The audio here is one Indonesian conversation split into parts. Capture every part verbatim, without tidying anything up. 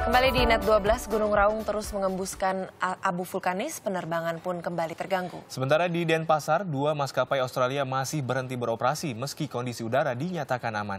Kembali di Net dua belas, Gunung Raung terus mengembuskan abu vulkanis, penerbangan pun kembali terganggu. Sementara di Denpasar, dua maskapai Australia masih berhenti beroperasi meski kondisi udara dinyatakan aman.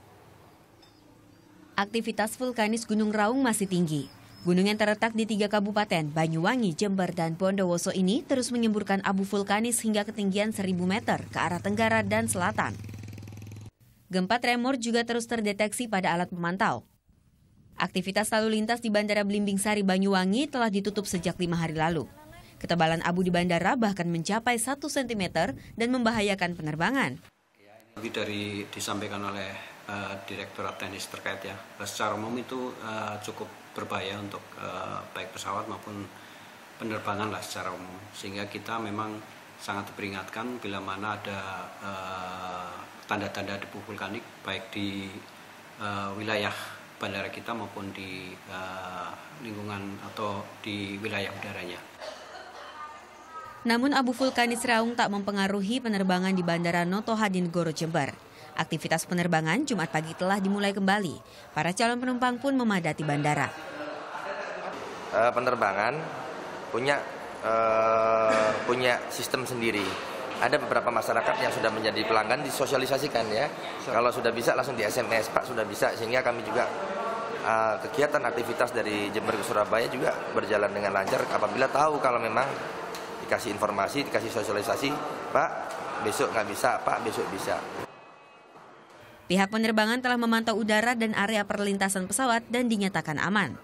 Aktivitas vulkanis Gunung Raung masih tinggi. Gunung yang terletak di tiga kabupaten, Banyuwangi, Jember, dan Bondowoso ini terus menyemburkan abu vulkanis hingga ketinggian seribu meter ke arah tenggara dan selatan. Gempa tremor juga terus terdeteksi pada alat pemantau. Aktivitas lalu lintas di Bandara Belimbing Sari, Banyuwangi telah ditutup sejak lima hari lalu. Ketebalan abu di bandara bahkan mencapai satu sentimeter dan membahayakan penerbangan. Lebih dari disampaikan oleh uh, Direktorat Teknis terkait ya, secara umum itu uh, cukup berbahaya untuk uh, baik pesawat maupun penerbangan lah secara umum. Sehingga kita memang sangat diperingatkan bila mana ada tanda-tanda uh, debu vulkanik baik di uh, wilayah bandara kita maupun di uh, lingkungan atau di wilayah udaranya. Namun abu vulkanis Raung tak mempengaruhi penerbangan di Bandara Noto Hadinegoro, Jember. Aktivitas penerbangan Jumat pagi telah dimulai kembali. Para calon penumpang pun memadati bandara. Uh, penerbangan punya uh, punya sistem sendiri. Ada beberapa masyarakat yang sudah menjadi pelanggan disosialisasikan ya. Kalau sudah bisa langsung di S M S, Pak sudah bisa, sehingga kami juga uh, kegiatan aktivitas dari Jember ke Surabaya juga berjalan dengan lancar. Apabila tahu kalau memang dikasih informasi, dikasih sosialisasi, Pak besok nggak bisa, Pak besok bisa. Pihak penerbangan telah memantau udara dan area perlintasan pesawat dan dinyatakan aman.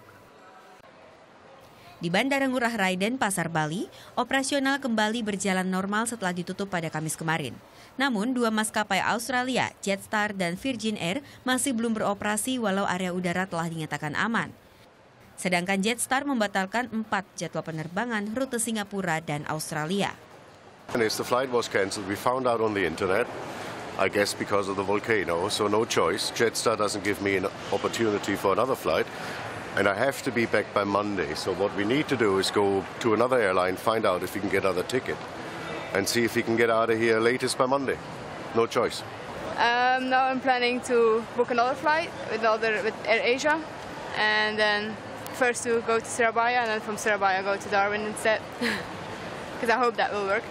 Di Bandara Ngurah Rai Denpasar, Bali, operasional kembali berjalan normal setelah ditutup pada Kamis kemarin. Namun, dua maskapai Australia, Jetstar dan Virgin Air masih belum beroperasi walau area udara telah dinyatakan aman. Sedangkan Jetstar membatalkan empat jadwal penerbangan rute Singapura dan Australia. The flight was cancelled. We found out on the internet, I guess because of the volcano, so no choice. Jetstar doesn't give me an opportunity for another flight. And I have to be back by Monday. So what we need to do is go to another airline, find out if we can get another ticket, and see if we can get out of here latest by Monday. No choice. Um, now I'm planning to book another flight with other with AirAsia, and then first to go to Surabaya, and then from Surabaya go to Darwin instead. Because I hope that will work.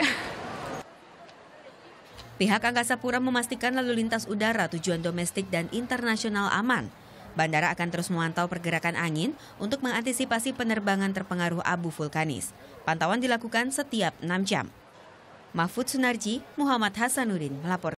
Pihak Angkasa Pura memastikan lalu lintas udara tujuan domestik dan internasional aman. Bandara akan terus memantau pergerakan angin untuk mengantisipasi penerbangan terpengaruh abu vulkanis. Pantauan dilakukan setiap enam jam. Mahfud Sunarji, Muhammad Hasanuddin melaporkan.